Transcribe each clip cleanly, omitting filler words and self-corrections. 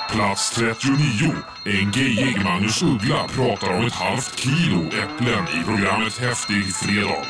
Plats 39. En gayig Magnus Uggla pratar om ett halvt kilo äpplen i programmet Häftig fredag.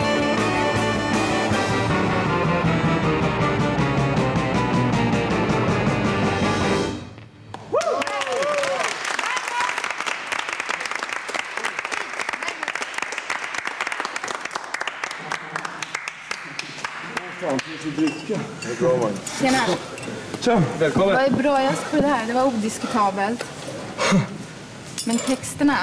Tjena. Tja, välkommen. Det var bra på det här. Det var odiskutabelt. Men texterna...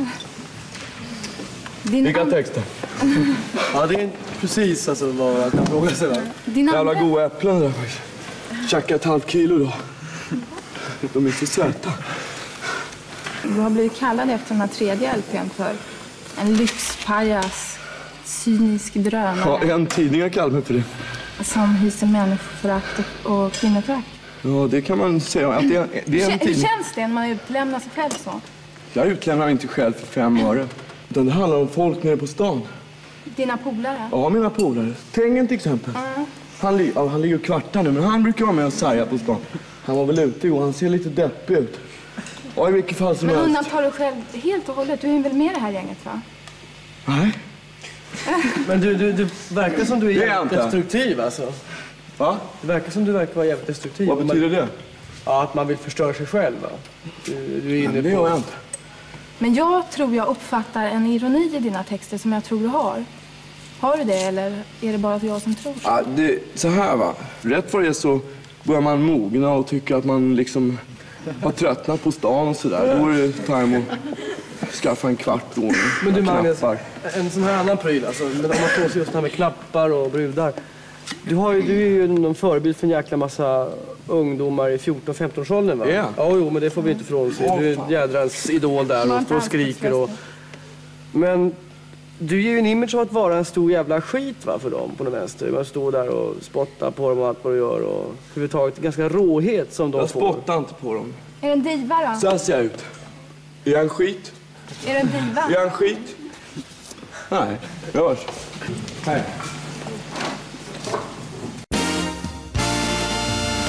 Vilka texter? Ja, det är precis alltså vad jag kan fråga sig. Jävla goda äpplen där faktiskt. Tjacka ett halvt kilo då. De är så söta. Du har blivit kallad efter den här tredje LPn för en lyxpajas, cynisk drönare. Ja, en tidning har kallat mig för det. Som hyser människoförakt och kvinnoförakt. Ja, det kan man säga. Att det är en tidning. Hur känns det när man utlämnar sig själv så? Jag utlämnar inte själv för 5 öre. Utan det handlar om folk nere på stan. Dina polare? Ja, mina polare. Tengen till exempel. Han ligger och kvartar nu, men han brukar vara med och sarga på stan. Han var väl ute och han ser lite deppig ut. Ja, i vilket fall som men helst. undantar du själv helt och hållet? Du är väl med i det här gänget, va? Nej. Men du verkar som du är jävligt destruktiv alltså. Va? Det verkar som du verkar vara jävligt destruktiv. Vad betyder det? Ja, att man vill förstöra sig själv, va? Du är inne på... Det gör jag inte. Men jag tror jag uppfattar en ironi i dina texter som jag tror du har. Har du det, eller är det bara jag som tror så? Ja, det så här va. Rätt för det så börjar man mogna och tycker att man liksom har tröttnat på stan och sådär. Då är det time att skaffa en kvart då. Men du Magnus, en sån här annan pryl alltså. Men om man får sig just det här med knappar och brudar. Du är ju någon förebild för en jäkla massa ungdomar i 14-15-årsåldern, va? Yeah. Ja, jo, men det får vi inte från sig. Du är en jädrans idol där och står och skriker och... Men du ger ju en image av att vara en stor jävla skit, va, för dem på den vänster. Man står där och spottar på dem och allt vad du gör och överhuvudtaget ganska råhet som de får. Jag spottar inte på dem. Är det en diva då? Så här ser jag ut. Är jag en skit? Är det en diva? Är jag en skit? Nej, jag hörs. Hej.